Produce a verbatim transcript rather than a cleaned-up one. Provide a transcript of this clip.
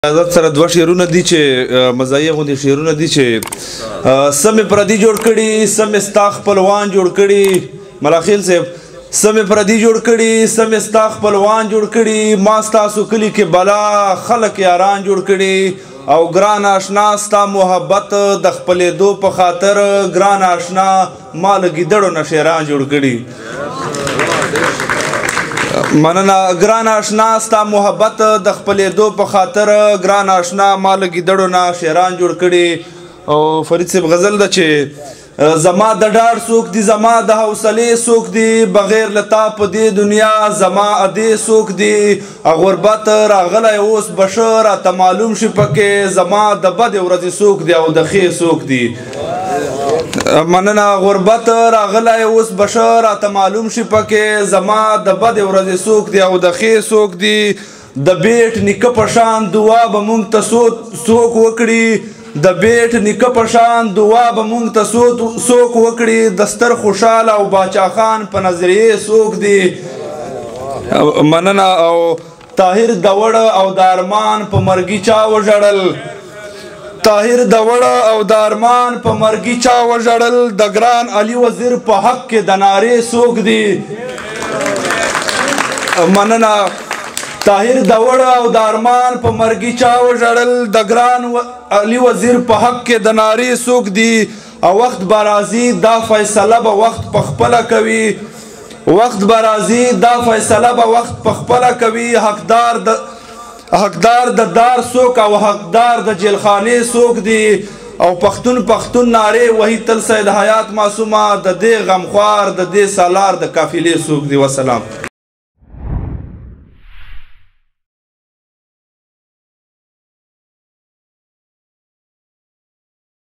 عزت سره دوه شعرونه دي چې مزایه غوندي شعرونه دي چې سم پردي جوړ کړي سم ستا خپلوان جوړ کړي ملاخیل صاحب سم پردي جوړ کړي سم ستا خپلوان جوړ کړي ما ستاسو کلی کې بلا خلک یاران جوړ کړي او ګران آشنا ستا محبت د خپلې دو په خاطر ګران آشنا مال ګیدړو نه شعران جوړ کړي مننه ګران آشنا ستا محبت د خپلې دو په خاطر ګران آشنا مال ګیدړو نه شعران جوړ کړي او فرید صاحب غزل ده چې زما د ډاډ څوک دي زما د حوصلې څوک دي بغیر له تا په دې دنیا زما ادې څوک دي غربت راغلی اوس بشه راته معلوم شي پکې زما د بدې ورځې څوک دي او د ښې څوک دي مننه غربت راغلی اوس بشه راته معلوم شي پکې زما د بدې ورځې څوک دي او د ښې څوک دي د بیټ نیکه په شان دعا به مونږ ته څوک وکړي د بیټ نیکه په شان دعا به مونږ ته څوک وکړي د ستر خوشحاله او باچا خان په نظریې څوک دي مننه او طاهر د وړه او د ارمان په مرګي چا وژړل طاهر د وړه او د ارمان په مرګي چا وژړل د ګران علي وزیر په حق کې د نارې څوک دي مننه طاهر د وړه او د ارمان په مرګي چا وژړل د ګران علي وزیر په حق کې د نارې څوک دي او وخت به راځي دا فیصله به وخت په خپله کوي وخت به راځي دا فیصله به وخت په خپله کوي حقدار د حقدار د دار څوک او حقدار د جیلخانې څوک دي او پښتون پښتون نارې وهي تل سید حیات معصومه د دې غمخوار د دې سالار د قافلې څوک دي وسلام